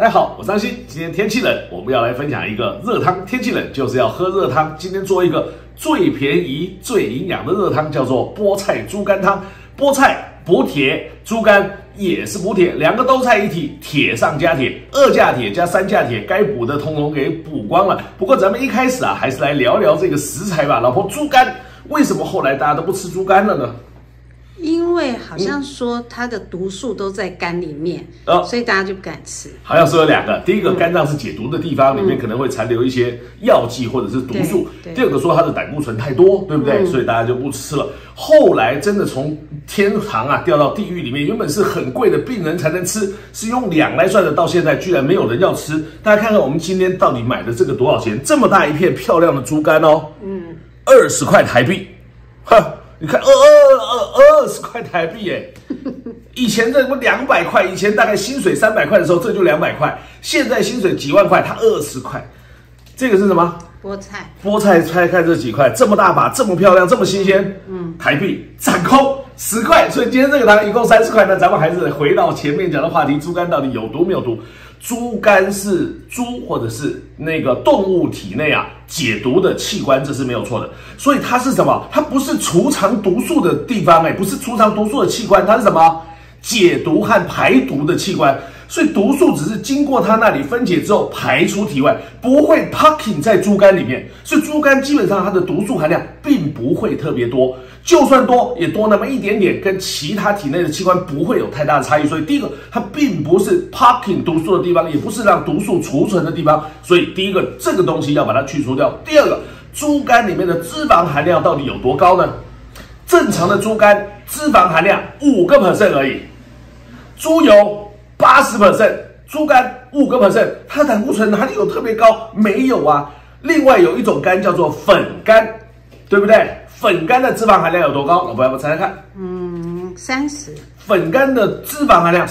大家好，我是张鑫。今天天气冷，我们要来分享一个热汤。天气冷就是要喝热汤。今天做一个最便宜、最营养的热汤，叫做菠菜猪肝汤。菠菜补铁，猪肝也是补铁，两个都在一起，铁上加铁，2价铁加3价铁，该补的通通给补光了。不过咱们一开始还是来聊聊这个食材吧。老婆，猪肝为什么后来大家都不吃猪肝了呢？ 因为好像说它的毒素都在肝里面，所以大家就不敢吃。 好像是有2个，第一个肝脏是解毒的地方，里面可能会残留一些药剂或者是毒素；第二个说它的胆固醇太多，对不对？所以大家就不吃了。后来真的从天堂掉到地狱里面，原本是很贵的，病人才能吃，是用2来算的，到现在居然没有人要吃。大家看看我们今天到底买的这个多少钱？这么大一片漂亮的猪肝哦，20块台币，哈。你看，20块台币耶！以前这不200块，以前大概薪水300块的时候，这就200块。现在薪水几万块，它20块。这个是什么？ 菠菜。菠菜拆开这几块，这么大把，这么漂亮，这么新鲜，台币涨空10块。所以今天这个汤一共30块呢。咱们还是回到前面讲的话题，猪肝到底有毒没有毒？猪肝是猪或者是那个动物体内解毒的器官，这是没有错的。所以它是什么？它不是储藏毒素的地方，不是储藏毒素的器官，它是什么？解毒和排毒的器官。所以毒素只是经过它那里分解之后排出体外，不会 parking 在猪肝里面。所以猪肝基本上它的毒素含量并不会特别多，就算多也多那么一点点，跟其他体内的器官不会有太大的差异。所以第一个，它并不是 parking 毒素的地方，也不是让毒素储存的地方。所以第一个，这个东西要把它去除掉。第二个，猪肝里面的脂肪含量到底有多高呢？正常的猪肝脂肪含量5% 而已，猪油80%，猪肝5%，它的胆固醇哪里有特别高？没有啊。另外有一种肝叫做粉肝，对不对？粉肝的脂肪含量有多高？老婆要不要猜猜看 ？30。粉肝的脂肪含量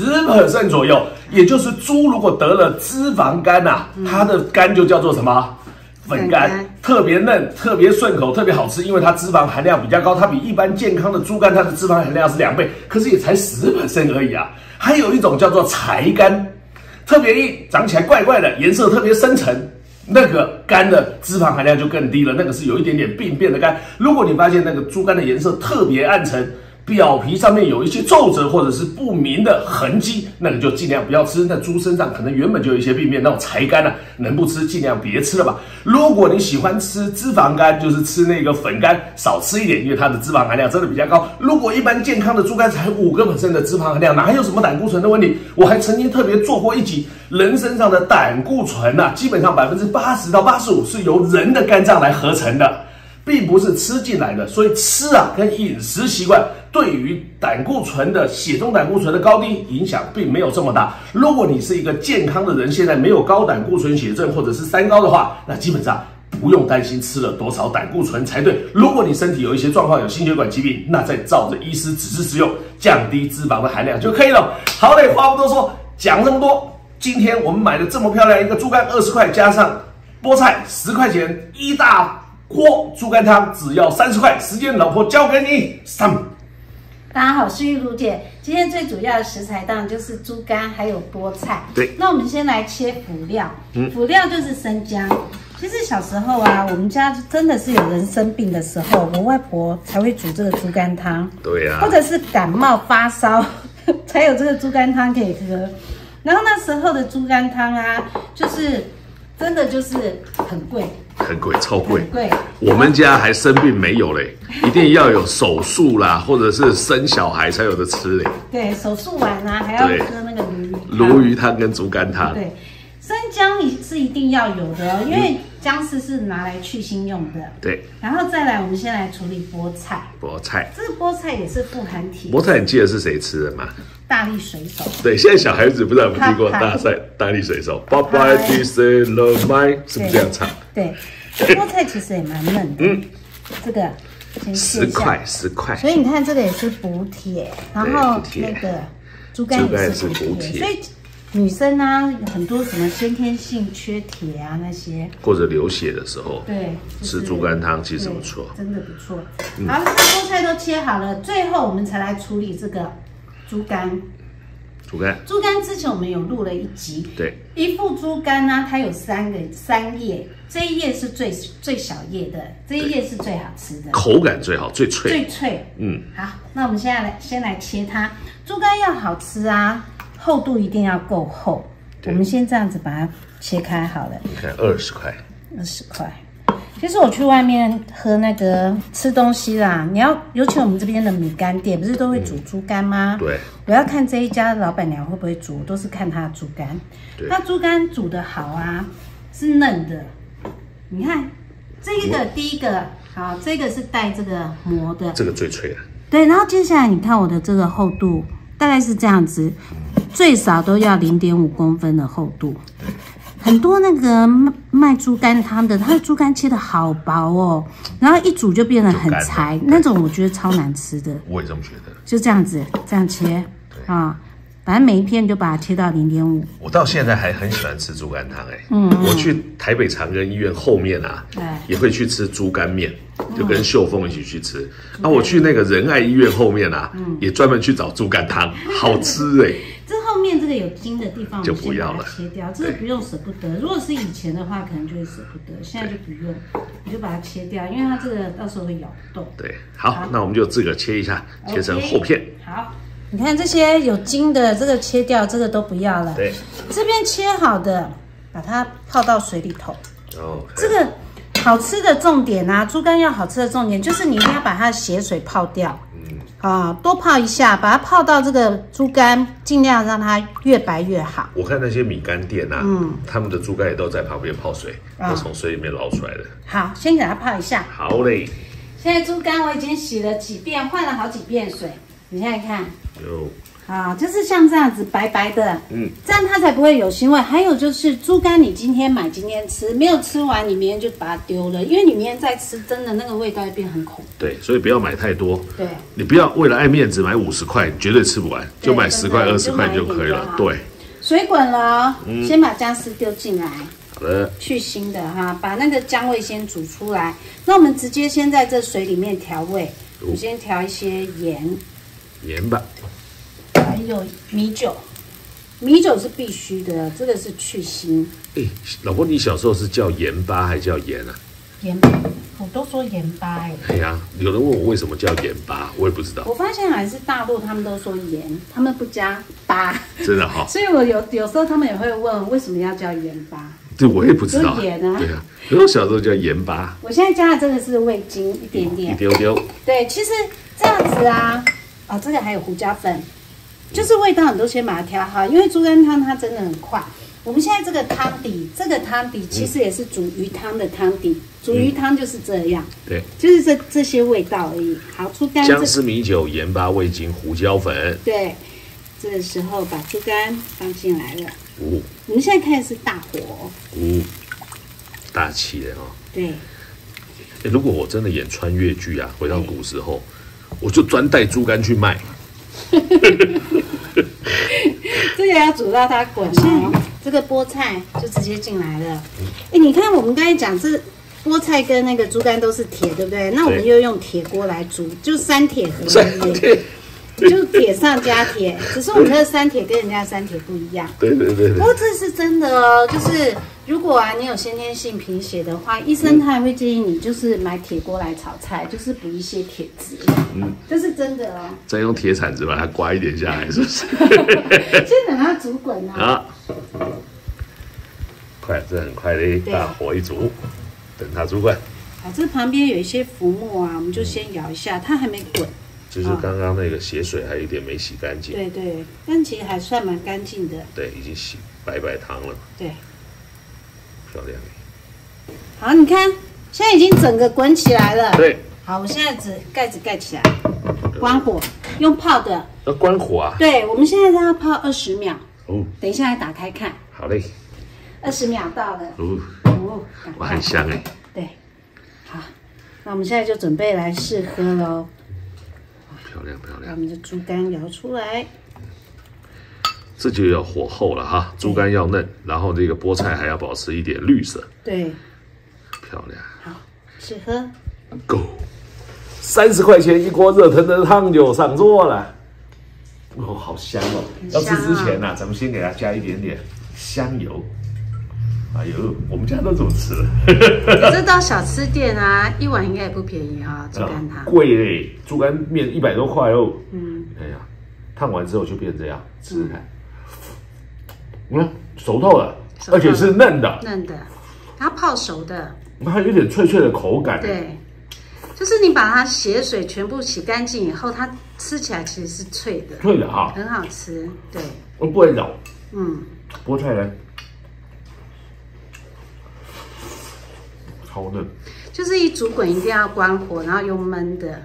10% 左右，也就是猪如果得了脂肪肝它的肝就叫做什么？粉肝，特别嫩，特别顺口，特别好吃，因为它脂肪含量比较高，它比一般健康的猪肝它的脂肪含量是2倍，可是也才10% 而已啊。还有一种叫做柴肝，特别硬，长起来怪怪的，颜色特别深沉，那个肝的脂肪含量就更低了，那个是有一点点病变的肝。如果你发现那个猪肝的颜色特别暗沉，表皮上面有一些皱褶或者是不明的痕迹，那个就尽量不要吃。那猪身上可能原本就有一些病变，那种柴肝能不吃尽量别吃了吧。如果你喜欢吃脂肪肝，就是吃那个粉肝，少吃一点，因为它的脂肪含量真的比较高。如果一般健康的猪肝才5% 的脂肪含量，哪有什么胆固醇的问题？我还曾经特别做过一集，人身上的胆固醇基本上80%到85%是由人的肝脏来合成的，并不是吃进来的。所以吃跟饮食习惯对于胆固醇的血中胆固醇的高低影响并没有这么大。如果你是一个健康的人，现在没有高胆固醇血症或者是3高的话，那基本上不用担心吃了多少胆固醇才对。如果你身体有一些状况，有心血管疾病，那再照着医师指示使用，降低脂肪的含量就可以了。好嘞，话不多说，讲这么多，今天我们买了这么漂亮一个猪肝20块，加上菠菜10块钱，一大锅猪肝汤只要30块。时间老婆交给你，3。 大家好，我是玉茹姐。今天最主要的食材当然就是猪肝还有菠菜。 对， 那我们先来切辅料。辅料就是生姜。其实小时候我们家真的是有人生病的时候，我外婆才会煮这个猪肝汤。 对呀。 或者是感冒发烧才有这个猪肝汤可以喝。然后那时候的猪肝汤就是真的就是很贵。 很贵，超贵。 贵， 我们家还生病没有嘞，一定要有手术啦，或者是生小孩才有的吃嘞。 对，手术完还要喝那个鲈鱼汤跟猪肝汤。 对，生姜是一定要有的因为姜丝是拿来去腥用的。 对， 然后再来，我们先来处理菠菜。 菠菜， 这个菠菜也是富含铁。 菠菜你记得是谁吃的吗？ 大力水手。 对，现在小孩子不知道有没有听过大力水手。爸爸的水了麦，是不是这样唱？ 对，菠菜其实也蛮嫩的。这个 10块。 所以你看，这个也是补铁，然后那个猪肝也是补铁，所以女生很多什么先天性缺铁那些， 或者流血的时候， 对， 吃猪肝汤其实不错， 真的不错。好，那菠菜都切好了，最后我们才来处理这个猪肝。 猪肝之前我们有录了一集， 对， 一副猪肝呢，它有3叶，这一叶是最小叶的，这一叶是最好吃的， 口感最好，最脆， 最脆。好，那我们现在先来切它。猪肝要好吃啊，厚度一定要够厚。我们先这样子把它切开好了。 你看20块 ，20块。其实我去外面喝那个吃东西啦，尤其我们这边的米干店，不是都会煮猪肝吗？ 对。我要看这一家的老板娘会不会煮，都是看她的猪肝。那猪肝煮得好啊，是嫩的。你看第一个好，这个是带这个膜的， 这个最脆的。对， 然后接下来你看我的这个厚度大概是这样子，最少都要0.5公分的厚度。很多那个卖猪肝汤的，他的猪肝切的好薄哦，然后一煮就变得很柴，那种我觉得超难吃的。 我也这么觉得。 就这样子，这样切啊，反正每一片就把它切到0.5。 我到现在还很喜欢吃猪肝汤我去台北长庚医院后面啊，也会去吃猪肝面，就跟秀凤一起去吃。我去那个仁爱医院后面啊，也专门去找猪肝汤，好吃这后面这个有筋的地方， 就不要了， 切掉。这个不用舍不得。如果是以前的话，可能就会舍不得，现在就不用，你就把它切掉，因为它这个到时候会咬不动。 对，好，那我们就这个切一下，切成厚片。 好，你看这些有筋的，这个切掉，这个都不要了。 对， 这边切好的，把它泡到水里头。这个好吃的重点啊，猪肝要好吃的重点就是你一定要把它的血水泡掉。多泡一下，把它泡到这个猪肝，尽量让它越白越好。 我看那些米干店啊，他们的猪肝也都在旁边泡水，都从水里面捞出来的。 好，先给它泡一下。 好嘞。 现在猪肝我已经洗了几遍，换了好几遍水。你现在看，就是像这样子白白的，这样它才不会有腥味。还有就是猪肝，你今天买今天吃，没有吃完，你明天就把它丢了，因为你明天再吃，真的那个味道会变很恐怖。 对，所以不要买太多。 对， 你不要为了爱面子买50块，绝对吃不完，就买10块、20块就可以了。对， 水滚了，先把姜丝丢进来。 好的， 去腥的哈，把那个姜味先煮出来。那我们直接先在这水里面调味，我先调一些盐吧。 还有米酒，米酒是必须的，这个是去腥。 老婆，你小时候是叫盐巴还叫盐啊？ 盐巴，我都说盐巴哎呀，有人问我为什么叫盐巴，我也不知道。 我发现还是大陆他们都说盐，他们不加巴。 真的哈。 所以我有时候他们也会问为什么要叫盐巴。 对，我也不知道。 盐啊。 对啊，我小时候叫盐巴。 我现在加的这个是味精，一点点。 一丢丢。对， 其实这样子啊，这个还有胡椒粉。就是味道，你都先把它调好，因为猪肝汤它真的很快。我们现在这个汤底其实也是煮鱼汤的汤底，煮鱼汤就是这样， 对， 就是这些味道而已。好，猪肝、 姜丝、米酒、盐巴、味精、胡椒粉。 对，这个时候把猪肝放进来了。我们现在开的是大火。 大气的哦。 对。 如果我真的演穿越剧啊，回到古时候，我就专带猪肝去卖。 这个要煮到它滚哦。这个菠菜就直接进来了。你看我们刚才讲这菠菜跟那个猪肝都是铁，对不对？那我们又用铁锅来煮，就3铁合一，就是铁上加铁。只是我们的3铁跟人家的3铁不一样。 对。不过这是真的哦，就是如果你有先天性贫血的话，医生他也会建议你就是买铁锅来炒菜，就是补一些铁质。这是真的哦。 再用铁铲子把它刮一点下来，是不是？ 先等它煮滚啊。 快，这很快的，大火一煮，等它煮滚。 好，这旁边有一些浮沫啊，我们就先摇一下，它还没滚。 就是刚刚那个血水还有一点没洗干净。 对，但其实还算蛮干净的。 对，已经洗白汤了。 对， 漂亮。 好，你看，现在已经整个滚起来了。 对。 好，我现在盖子盖起来，关火，用泡的。 要关火啊？ 对，我们现在让它泡20秒。等一下来打开看。 好嘞。 20秒到了。 哇，很香哎。 对。好，那我们现在就准备来试喝喽。 漂亮。 把我们的猪肝舀出来。 这就要火候了哈，猪肝要嫩，然后这个菠菜还要保持一点绿色。 对。 漂亮。 好，试喝。 Go。30块钱一锅热腾腾的汤就上桌了。 哦，好香哦！ 很香啊要吃之前呢、咱们先给它加一点点香油。哎呦，我们家都这么吃了。 可是到小吃店啊，一碗应该也不便宜哈、猪肝汤。 贵嘞，猪肝面100多块哦。 嗯， 哎呀，烫完之后就变这样，吃吃看。熟透了，而且是嫩的， 嫩的，它泡熟的， 它有点脆脆的口感。 对，就是你把它血水全部洗干净以后，它吃起来其实是脆的， 脆的哈， 很好吃。对， 不会咬。 嗯， 菠菜呢？超嫩， 就是一煮滚一定要关火，然后用焖的，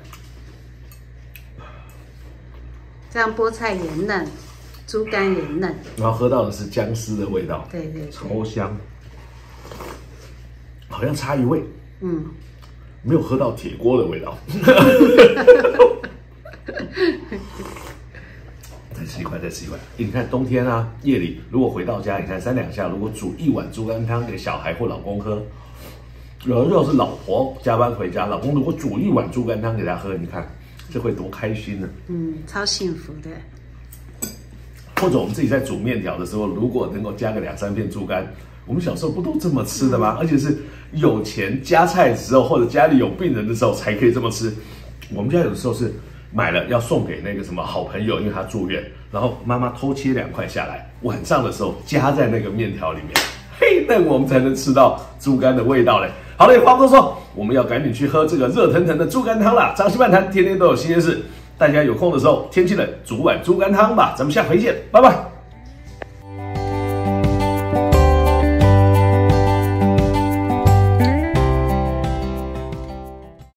这样菠菜也嫩，猪肝也嫩。 然后喝到的是姜丝的味道， 对对对， 超香，好像差一味， 嗯， 没有喝到铁锅的味道。再吃一块，再吃一块。你看冬天啊，夜里如果回到家，你看3、2下，如果煮一碗猪肝汤给小孩或老公喝，有的时候是老婆加班回家，老公如果煮一碗猪肝汤给他喝，你看这会多开心呢。 嗯，超幸福的。 或者我们自己在煮面条的时候，如果能够加个2、3片猪肝，我们小时候不都这么吃的吗？而且是有钱加菜的时候，或者家里有病人的时候才可以这么吃。我们家有的时候是买了要送给那个什么好朋友，因为他住院，然后妈妈偷切2块下来，晚上的时候加在那个面条里面，嘿，那我们才能吃到猪肝的味道嘞。好嘞，话不多说，我们要赶紧去喝这个热腾腾的猪肝汤啦！张西漫谈，天天都有新鲜事。大家有空的时候，天气冷，煮碗猪肝汤吧。咱们下回见，拜拜。